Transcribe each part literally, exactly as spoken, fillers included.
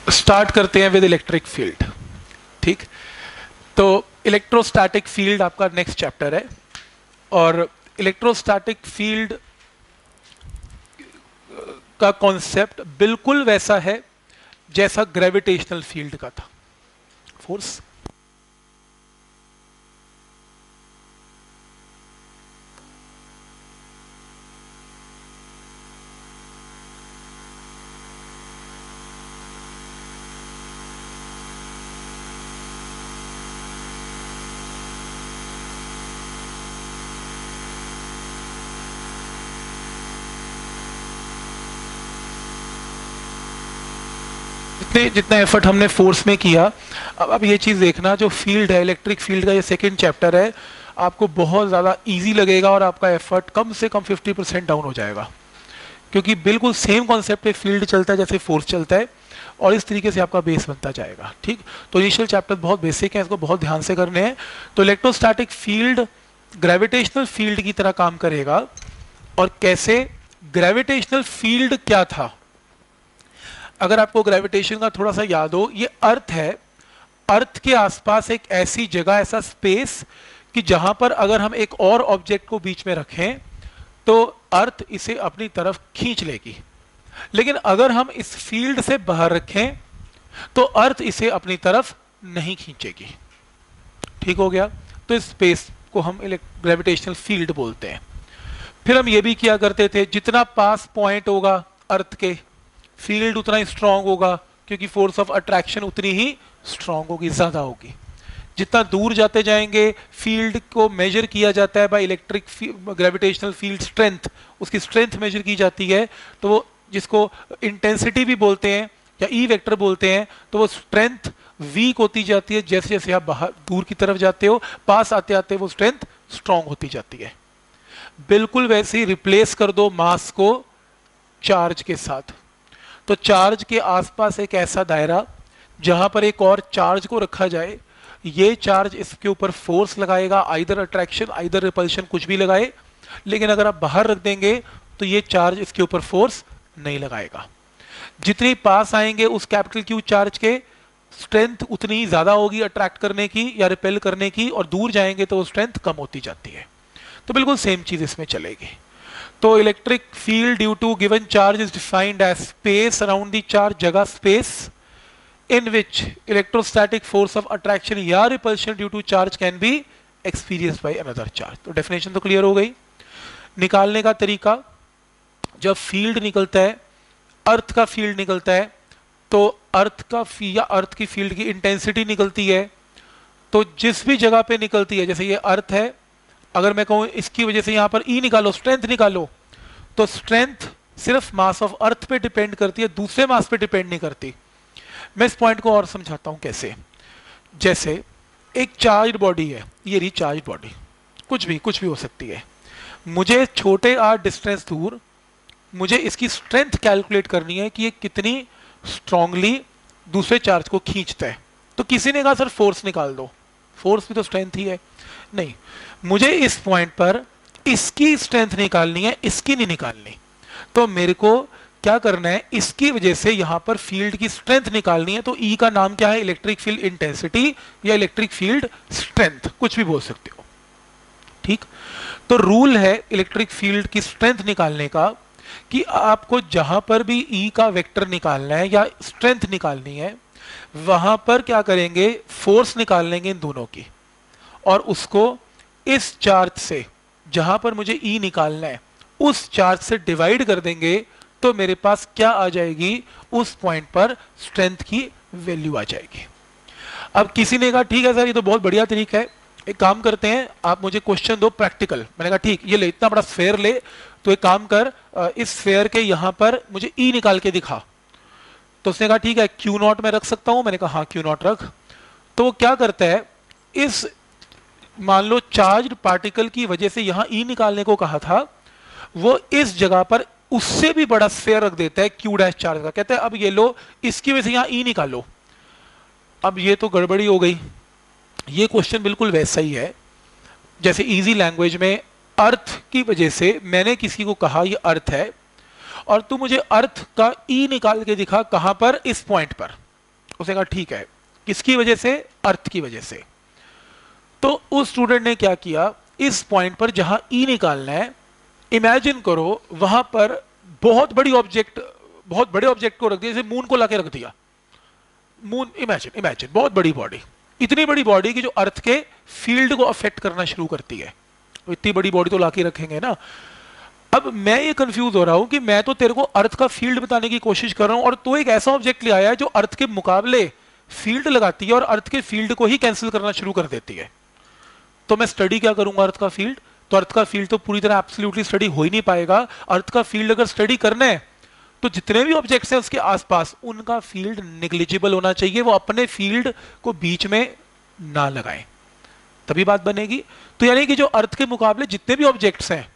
Start करते हैं with electric field. ठीक, तो इलेक्ट्रोस्टैटिक फील्ड आपका नेक्स्ट चैप्टर है, और इलेक्ट्रोस्टैटिक फील्ड का कॉन्सेप्ट बिल्कुल वैसा है जैसा ग्रेविटेशनल फील्ड का था। फोर्स जितने जितना एफर्ट हमने फोर्स में किया, अब अब ये चीज़ देखना, जो फील्ड है इलेक्ट्रिक फील्ड का, ये सेकंड चैप्टर है, आपको बहुत ज़्यादा इजी लगेगा और आपका एफर्ट कम से कम फिफ्टी परसेंट डाउन हो जाएगा, क्योंकि बिल्कुल सेम कॉन्सेप्ट पे फील्ड चलता है जैसे फोर्स चलता है, और इस तरीके से आपका बेस बनता जाएगा। ठीक, तो इनिशियल चैप्टर बहुत बेसिक है, इसको बहुत ध्यान से करने हैं। तो इलेक्ट्रोस्टैटिक फील्ड ग्रेविटेशनल फील्ड की तरह काम करेगा। और कैसे? ग्रेविटेशनल फील्ड क्या था, अगर आपको ग्रेविटेशन का थोड़ा सा याद हो, ये अर्थ है, अर्थ के आसपास एक ऐसी जगह, ऐसा स्पेस कि जहां पर अगर हम एक और ऑब्जेक्ट को बीच में रखें तो अर्थ इसे अपनी तरफ खींच लेगी, लेकिन अगर हम इस फील्ड से बाहर रखें तो अर्थ इसे अपनी तरफ नहीं खींचेगी। ठीक हो गया, तो इस स्पेस को हम ग्रेविटेशनल फील्ड बोलते हैं। फिर हम ये भी किया करते थे, जितना पास पॉइंट होगा अर्थ के, फील्ड उतना ही स्ट्रांग होगा, क्योंकि फोर्स ऑफ अट्रैक्शन उतनी ही स्ट्रांग होगी, ज्यादा होगी। जितना दूर जाते जाएंगे, फील्ड को मेजर किया जाता है by electric gravitational field strength, उसकी स्ट्रेंथ मेजर की जाती है, तो वो जिसको इंटेंसिटी भी बोलते हैं या ई वेक्टर बोलते हैं, तो वो स्ट्रेंथ वीक होती जाती है जैसे जैसे आप बाहर दूर की तरफ जाते हो, पास आते आते वो स्ट्रेंथ स्ट्रांग होती जाती है। बिल्कुल वैसे ही रिप्लेस कर दो मास को चार्ज के साथ, तो चार्ज के आसपास एक ऐसा दायरा जहां पर एक और चार्ज को रखा जाए, ये चार्ज इसके ऊपर फोर्स लगाएगा, आइदर अट्रैक्शन आइदर रिपल्शन, कुछ भी लगाए, लेकिन अगर आप बाहर रख देंगे तो ये चार्ज इसके ऊपर फोर्स नहीं लगाएगा। जितनी पास आएंगे उस कैपिटल क्यू चार्ज के, स्ट्रेंथ उतनी ही ज्यादा होगी अट्रैक्ट करने की या रिपेल करने की, और दूर जाएंगे तो वो स्ट्रेंथ कम होती जाती है। तो बिल्कुल सेम चीज इसमें चलेगी। तो electric field due to given charge is defined as space around the charge, जगह space in which electrostatic force of attraction या repulsion due to charge can be experienced by another charge। तो definition तो clear हो गई। निकालने का तरीका, जब फील्ड निकलता है, अर्थ का फील्ड निकलता है, तो अर्थ का या अर्थ की फील्ड की इंटेंसिटी निकलती है, तो जिस भी जगह पे निकलती है, जैसे ये अर्थ है, अगर मैं कहूं इसकी वजह से यहां पर ई निकालो, स्ट्रेंथ निकालो, तो स्ट्रेंथ सिर्फ मास ऑफ अर्थ पे डिपेंड करती है, दूसरे मास पे डिपेंड नहीं करती। मैं इस पॉइंट को और समझाता हूं कैसे। जैसे एक चार्ज बॉडी है, ये रही चार्ज बॉडी, कुछ भी कुछ भी हो सकती है, मुझे छोटे आर डिस्टेंस दूर मुझे इसकी स्ट्रेंथ कैलकुलेट करनी है कि ये कितनी स्ट्रांगली दूसरे चार्ज को खींचता है। तो किसी ने कहा सर फोर्स निकाल दो, फोर्स भी तो स्ट्रेंथ ही है। नहीं, मुझे इस पॉइंट पर इसकी स्ट्रेंथ निकालनी है, इसकी नहीं निकालनी। तो मेरे को क्या करना है, इसकी वजह से यहां पर फील्ड की स्ट्रेंथ निकालनी है। तो ई का नाम क्या है, इलेक्ट्रिक फील्ड इंटेंसिटी या इलेक्ट्रिक फील्ड स्ट्रेंथ, कुछ भी बोल सकते हो। ठीक, तो रूल है इलेक्ट्रिक फील्ड की स्ट्रेंथ निकालने का कि आपको जहां पर भी ई का वेक्टर निकालना है या स्ट्रेंथ निकालनी है, वहां पर क्या करेंगे, फोर्स निकाल लेंगे इन दोनों की, और उसको इस चार्ज से, जहां पर मुझे ई निकालना है, उस चार्ज से डिवाइड कर देंगे, तो मेरे पास क्या आ जाएगी, उस पॉइंट पर स्ट्रेंथ की वैल्यू आ जाएगी। अब किसी ने कहा ठीक है सर ये तो बहुत बढ़िया तरीका है, एक काम करते हैं, आप मुझे क्वेश्चन दो प्रैक्टिकल। मैंने कहा ठीक, ये ले, इतना बड़ा स्फेयर ले, तो एक काम कर, इस स्फेयर के यहां पर मुझे ई निकाल के दिखा। तो उसने कहा ठीक है, क्यू नॉट में रख सकता हूं। मैंने कहा हाँ क्यू नॉट रख। तो वो क्या करता है, इस मान लो चार्ज पार्टिकल की वजह से यहां ई निकालने को कहा था, वो इस जगह पर उससे भी बड़ा स्फेयर रख देता है क्यू डैश चार्ज का, कहता है अब ये लो, इसकी वजह से यहां ई निकालो। अब ये तो गड़बड़ी हो गई। ये क्वेश्चन बिल्कुल वैसा ही है जैसे इजी लैंग्वेज में अर्थ की वजह से मैंने किसी को कहा ये अर्थ है, और तू मुझे अर्थ का ई निकाल के दिखा, कहां पर, इस पॉइंट पर। उसने कहा ठीक है, किसकी वजह से? अर्थ की वजह से। तो उस स्टूडेंट ने क्या किया, इस पॉइंट पर जहां ई निकालना है, इमेजिन करो वहां पर बहुत बड़ी ऑब्जेक्ट, बहुत बड़े ऑब्जेक्ट को रख दिया, जैसे मून को लाके रख दिया। मून, इमेजिन इमेजिन बहुत बड़ी बॉडी, इतनी बड़ी बॉडी कि जो अर्थ के फील्ड को अफेक्ट करना शुरू करती है। तो इतनी बड़ी बॉडी तो लाके रखेंगे ना। अब मैं ये कंफ्यूज हो रहा हूं कि मैं तो तेरे को अर्थ का फील्ड बताने की कोशिश कर रहा हूं और तू एक ऐसा ऑब्जेक्ट ले आया है जो अर्थ के मुकाबले फील्ड लगाती है और अर्थ के फील्ड को ही कैंसिल करना शुरू कर देती है। तो मैं स्टडी क्या करूंगा अर्थ का फील्ड? तो अर्थ का फील्ड तो पूरी तरह एब्सोल्युटली स्टडी हो ही नहीं पाएगा। अर्थ का फील्ड अगर स्टडी करना है तो जितने भी ऑब्जेक्ट्स हैं उसके आसपास, उनका फील्ड नेग्लिजिबल होना चाहिए, वो अपने फील्ड को बीच में ना लगाएं, तभी बात बनेगी। तो यानी कि जो अर्थ के मुकाबले जितने भी ऑब्जेक्ट्स हैं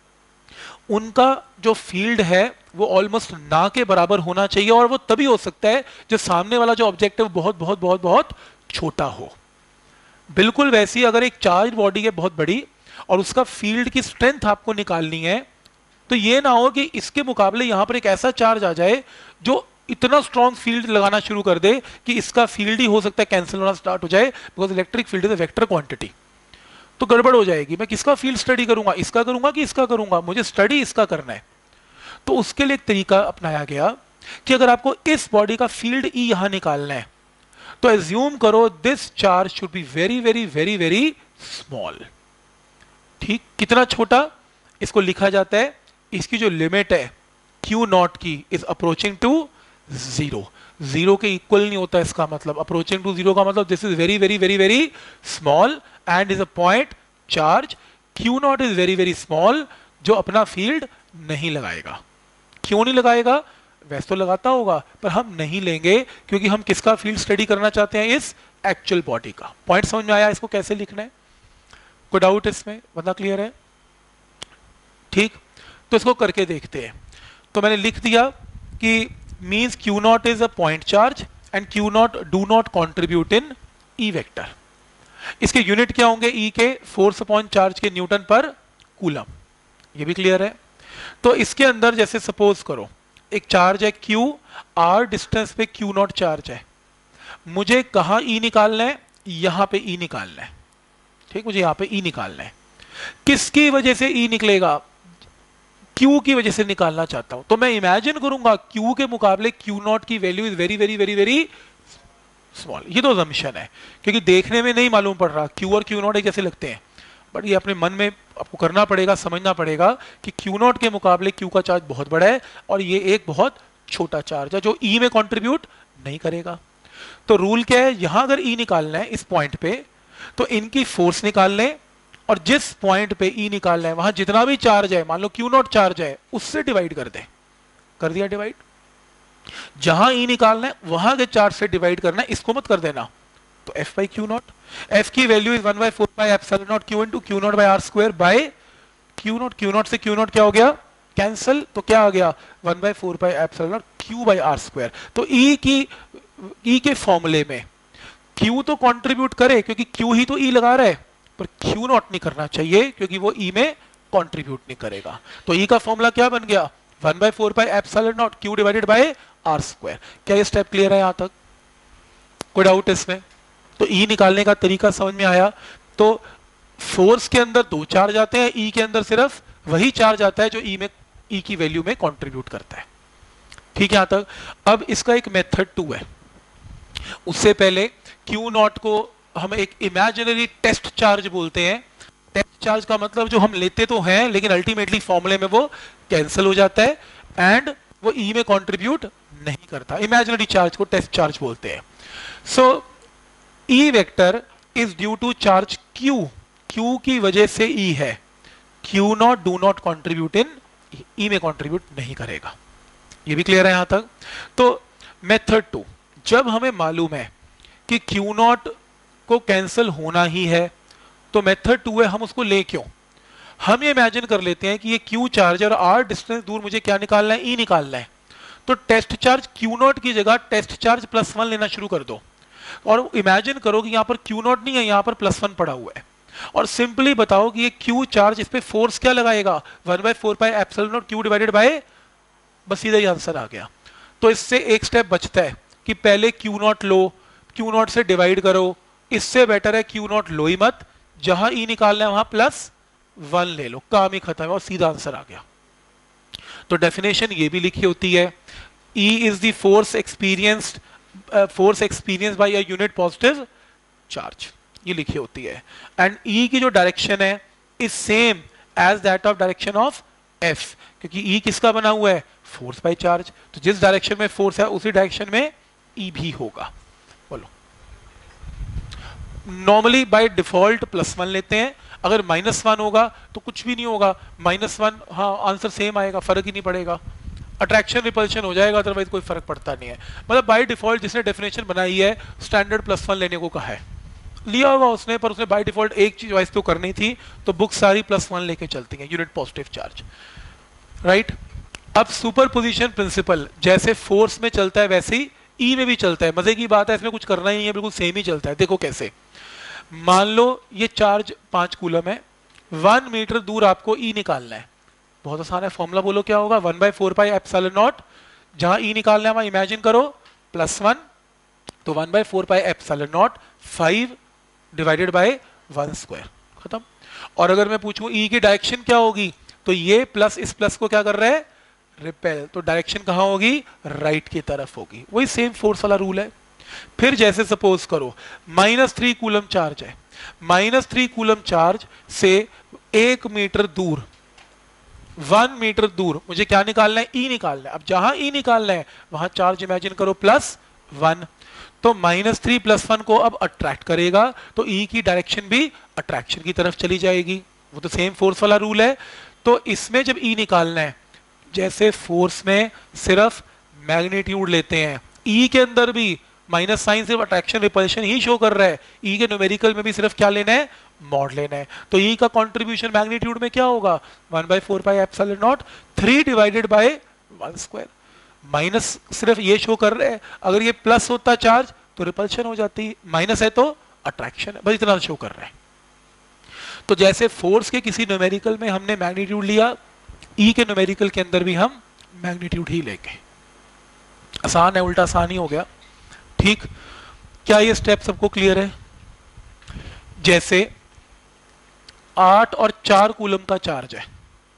उनका जो फील्ड है वो ऑलमोस्ट ना के बराबर होना चाहिए, और वो तभी हो सकता है जो सामने वाला जो ऑब्जेक्ट है वो बहुत बहुत बहुत बहुत छोटा हो। बिल्कुल वैसी अगर एक चार्ज बॉडी है बहुत बड़ी और उसका फील्ड की स्ट्रेंथ आपको निकालनी है, तो ये ना हो कि इसके मुकाबले यहां पर एक ऐसा चार्ज आ जाए जो इतना स्ट्रॉन्ग फील्ड लगाना शुरू कर दे कि इसका फील्ड ही हो सकता है कैंसिल होना स्टार्ट हो जाए, because electric field is a vector quantity. तो गड़बड़ हो जाएगी। मैं किसका फील्ड स्टडी करूंगा? इसका करूंगा कि इसका करूंगा? मुझे स्टडी इसका करना है। तो उसके लिए एक तरीका अपनाया गया कि अगर आपको इस बॉडी का फील्ड ई यहां निकालना है तो एज्यूम करो this charge should be very very very very small. ठीक, कितना छोटा? इसको लिखा जाता है, इसकी जो लिमिट है क्यू नॉट की is approaching to zero. Zero के इक्वल नहीं होता इसका मतलब, अप्रोचिंग टू जीरो का मतलब this is very very very very small and is a point charge. Q not is very very small, जो अपना फील्ड नहीं लगाएगा। क्यों नहीं लगाएगा? वैसे तो लगाता होगा पर हम नहीं लेंगे क्योंकि हम किसका फील्ड स्टडी करना चाहते हैं? इस एक्चुअल बॉडी का। पॉइंट समझ में आया? इसको कैसे लिखना है? कोई डाउट इसमें? बंदा क्लियर है? ठीक, तो इसको करके देखते हैं। तो मैंने लिख दिया कि means Q not is a point charge and Q not do not contribute in E vector. इसके यूनिट क्या होंगे? ई के फोर्स अपॉन चार्ज के न्यूटन पर कूलम। ये भी क्लियर है? तो इसके अंदर जैसे सपोज करो एक चार्ज है Q, R डिस्टेंस पे Q नॉट चार्ज है, मुझे कहां E निकालना है? यहां पे E निकालना है। ठीक, मुझे यहां पे E निकालना है। किसकी वजह से E निकलेगा? Q की वजह से निकालना चाहता हूं। तो मैं इमेजिन करूंगा Q के मुकाबले Q नॉट की value is very very very very small. ये तो असम्पशन है क्योंकि देखने में नहीं मालूम पड़ रहा, Q और Q नॉट एक जैसे लगते हैं, बट ये अपने मन में आपको करना पड़ेगा, समझना पड़ेगा कि Q नॉट के मुकाबले Q का चार्ज बहुत बड़ा है और ये एक बहुत छोटा चार्ज है जो E में कंट्रीब्यूट नहीं करेगा। तो रूल क्या है? यहां अगर E निकालना है इस पॉइंट पे तो इनकी फोर्स निकाल लें और जिस पॉइंट पे E निकालना है वहां जितना भी चार्ज है, मान लो Q नॉट चार्ज है, उससे डिवाइड कर दें। कर दिया डिवाइड। जहां E निकालना है वहां के चार्ज से डिवाइड करना है, इसको मत कर देना। तो F by Q not, F की value is one by four by epsilon not Q into Q not by R square by Q not. Q not से Q नॉट क्या हो गया? कैंसिल। तो क्या आ गया? One by four by epsilon not Q by R square. तो E की E के फॉर्मूले में Q तो कंट्रीब्यूट करे क्योंकि Q ही तो E लगा रहा है, पर Q नॉट नहीं करना चाहिए क्योंकि वो E में कंट्रीब्यूट नहीं करेगा। तो E का फॉर्मूला क्या बन गया? One by four by epsilon not Q divided by R square. क्या ये स्टेप क्लियर है यहां तक? कोई डाउट इसमें? तो E निकालने का तरीका समझ में आया। तो फोर्स के अंदर दो चार्ज आते हैं, E के अंदर सिर्फ वही चार्ज आता है जो E में E की वैल्यू में कंट्रीब्यूट करता है। ठीक है यहां तक? अब इसका एक मेथड टू है। उससे पहले Q नॉट को हम एक इमेजिनरी टेस्ट चार्ज बोलते हैं। टेस्ट चार्ज का मतलब जो हम लेते तो हैं लेकिन अल्टीमेटली फॉर्मूले में वो कैंसिल हो जाता है एंड वो E में कंट्रीब्यूट नहीं करता। इमेजिनरी चार्ज को टेस्ट चार्ज बोलते हैं। So E vector is due to charge Q। Q की वजह से E है। Q not do not contribute in E में कंट्रीब्यूट नहीं करेगा। ये भी क्लियर है यहां तक? तो मेथड टू, जब हमें मालूम है कि Q नॉट को कैंसिल होना ही है तो मेथड टू है हम उसको ले क्यों? हम ये इमेजिन कर लेते हैं कि ये Q चार्ज और R डिस्टेंस दूर मुझे क्या निकालना है? E निकालना है। तो टेस्ट चार्ज Q नॉट की जगह टेस्ट चार्ज प्लस वन लेना शुरू कर दो और इमेजिन करो कि यहां पर Q नॉट नहीं है, यहां पर प्लस वन पड़ा हुआ है और सिंपली बताओ कि ये Q चार्ज इस पे फोर्स क्या लगाएगा? One by four by epsilon not Q divided by, बस सीधा ही आंसर आ गया। तो इससे एक स्टेप बचता है कि पहले क्यू नॉट लो, क्यू नॉट से डिवाइड करो, इससे बेटर है क्यू नॉट लो ही मत, जहां ई निकालना है वहां प्लस वन ले लो, काम ही खत्म है और सीधा आंसर आ गया। तो डेफिनेशन ये भी लिखी होती है, E is the force experienced uh, force experienced by a unit positive charge, ये लिखी होती है। एंड E की जो डायरेक्शन है is same as that of direction of F, क्योंकि E किसका बना हुआ है, फोर्स बाय चार्ज, तो जिस डायरेक्शन में फोर्स है उसी डायरेक्शन में E भी होगा। बोलो, normally by default plus one लेते हैं, अगर माइनस वन होगा तो कुछ भी नहीं होगा, माइनस वन, हाँ आंसर सेम आएगा, फर्क ही नहीं पड़ेगा, अट्रैक्शन रिपल्शन हो जाएगा, अदरवाइज कोई फर्क पड़ता नहीं है। मतलब बाय डिफॉल्ट जिसने डेफिनेशन बनाई है स्टैंडर्ड प्लस वन लेने को कहा है, लिया होगा उसने, पर उसने बाय डिफॉल्ट एक चीज वाइज तो करनी थी, तो बुक सारी प्लस वन लेके चलती हैं, यूनिट पॉजिटिव चार्ज, राइट। अब सुपरपोजिशन प्रिंसिपल जैसे फोर्स में चलता है वैसे ही ई में भी चलता है। मजे की बात है, इसमें कुछ करना ही नहीं है, बिल्कुल सेम ही चलता है। देखो कैसे, मान लो ये चार्ज पांच कूलम है, वन मीटर दूर आपको ई निकालना है, बहुत आसान है, फॉर्मूला बोलो क्या होगा, one by four pi epsilon not, जहां ई निकालना है वहां इमेजिन करो प्लस वन, तो one by four pi epsilon not five divided by one square, खत्म। और अगर मैं पूछूं ई की डायरेक्शन क्या होगी, तो ये प्लस इस प्लस को क्या कर रहा है, रिपेल, तो डायरेक्शन कहां होगी, राइट की तरफ होगी, वही सेम फोर्स वाला रूल है। फिर जैसे सपोज करो माइनस थ्री कूलम चार्ज है, माइनस थ्री कूलम चार्ज से एक मीटर दूर, वन मीटर दूर मुझे क्या निकालना है, ई निकालना है। अब जहां ई निकालना है वहां चार्ज इमेजिन करो प्लस वन, तो माइनस थ्री प्लस वन को अब अट्रैक्ट करेगा, तो ई की डायरेक्शन भी अट्रैक्शन की तरफ चली जाएगी, वो तो सेम फोर्स वाला रूल है। तो इसमें जब ई निकालना है, जैसे फोर्स में सिर्फ मैग्नीट्यूड लेते हैं, ई के अंदर भी माइनस साइन सिर्फ अट्रैक्शन रिपल्शन ही शो कर रहा है, ई के न्यूमेरिकल में भी सिर्फ क्या लेना है, मॉड लेना है। तो ई का कंट्रीब्यूशन मैग्नीट्यूड में क्या होगा, one by four pi epsilon not three divided by one square, minus सिर्फ ये शो कर रहे हैं, अगर ये प्लस होता चार्ज तो रिपल्शन हो जाती, माइनस है तो अट्रैक्शन है, बस इतना शो कर रहे हैं। तो जैसे फोर्स के किसी न्यूमेरिकल में हमने मैग्नीट्यूड लिया, ई के न्यूमेरिकल के अंदर भी हम मैग्नीट्यूड ही लेंगे। आसान है, उल्टा आसान ही हो गया, ठीक। क्या ये स्टेप सबको क्लियर है? जैसे आठ और चार कूलम का चार्ज है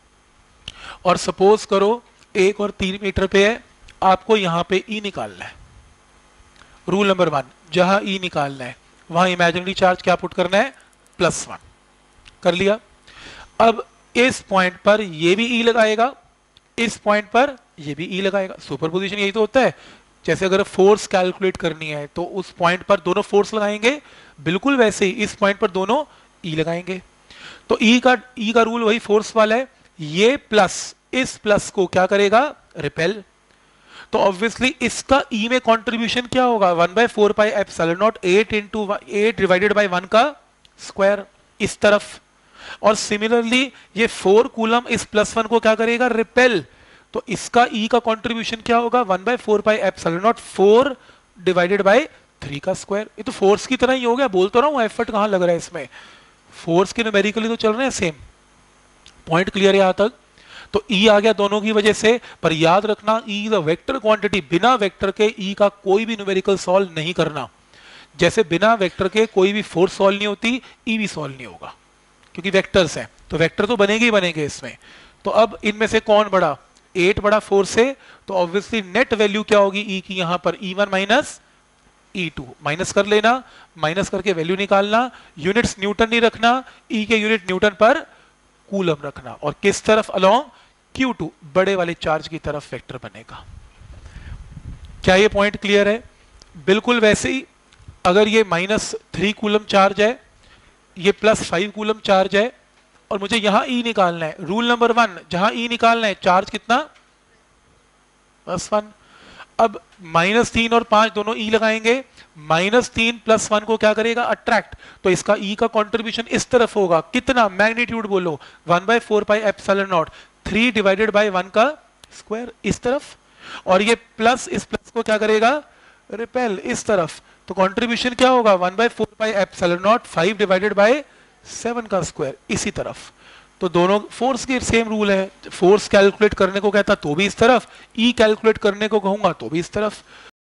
और सपोज करो एक और तीन मीटर पे है, आपको यहां पे ई निकालना है। रूल नंबर वन, जहां ई निकालना है वहां इमेजिनरी चार्ज क्या पुट करना है, प्लस वन, कर लिया। अब इस पॉइंट पर ये भी ई लगाएगा, इस पॉइंट पर ये भी ई लगाएगा, सुपरपोजिशन यही तो होता है। जैसे अगर फोर्स कैलकुलेट करनी है तो उस पॉइंट पर दोनों फोर्स लगाएंगे, बिल्कुल वैसे ही इस पॉइंट पर दोनों ई लगाएंगे। तो ई का ई का रूल वही फोर्स वाला है, ये प्लस इस प्लस को क्या करेगा, रिपेल। तो ऑब्वियसली इसका ई में कंट्रीब्यूशन क्या होगा, one by four pi epsilon not eight into eight divided by one का स्क्वायर इस तरफ। और सिमिलरली ये फोर कूलम इस प्लस वन को क्या करेगा, रिपेल। तो इसका ई का कंट्रीब्यूशन क्या होगा, one by four pi epsilon not four divided by three का स्क्वायर। ये तो फोर्स की तरह ही हो गया, बोल तो रहा हूं एफर्ट कहां लग रहा है इसमें, फोर्स के न्यूमेरिकली तो चल रहे हैं सेम। पॉइंट क्लियर है यहां तक? तो ई आ गया दोनों की वजह से, पर याद रखना ई द वेक्टर क्वांटिटी, बिना वेक्टर के ई का कोई भी न्यूमेरिकल सॉल्व नहीं करना। जैसे बिना वेक्टर के कोई भी फोर्स सॉल्व नहीं होती, ई भी सॉल्व नहीं होगा, क्योंकि वेक्टर्स हैं, तो वेक्टर तो बनेंगे ही बनेंगे इसमें। तो अब इनमें से कौन बड़ा, एट बड़ा फोर से, तो ऑब्वियसली नेट वैल्यू क्या होगी ई की, यहां पर E one minus E two, minus कर लेना, माइनस करके वैल्यू निकालना, यूनिट्स न्यूटन नहीं रखना, ई के यूनिट न्यूटन पर कूलम रखना, और किस तरफ, अलोंग क्यू टू, बड़े वाले चार्ज की तरफ वेक्टर बनेगा। क्या ये पॉइंट क्लियर है? बिल्कुल वैसे ही अगर ये माइनस थ्री कूलम चार्ज है, ये प्लस फाइव कूलम चार्ज है, और मुझे यहां ई निकालना है, रूल नंबर वन, जहां ई निकालना है चार्ज कितना, प्लस वन। अब माइनस तीन और पांच दोनों ई लगाएंगे, माइनस तीन प्लस वन को क्या करेगा, अट्रैक्ट। तो इसका ई का कंट्रीब्यूशन इस तरफ होगा, कितना, मैग्नीट्यूड बोलो, one by four pi epsilon not three divided by one का स्क्वायर इस तरफ, और ये प्लस इस प्लस को क्या करेगा, रिपेल इस तरफ। तो कंट्रीब्यूशन क्या होगा, one by four pi epsilon not five divided by seven का स्क्वायर इसी तरफ। तो दोनों फोर्स के सेम रूल है, फोर्स कैलकुलेट करने को कहता तो भी इस तरफ, ई कैलकुलेट करने को कहूंगा तो भी इस तरफ।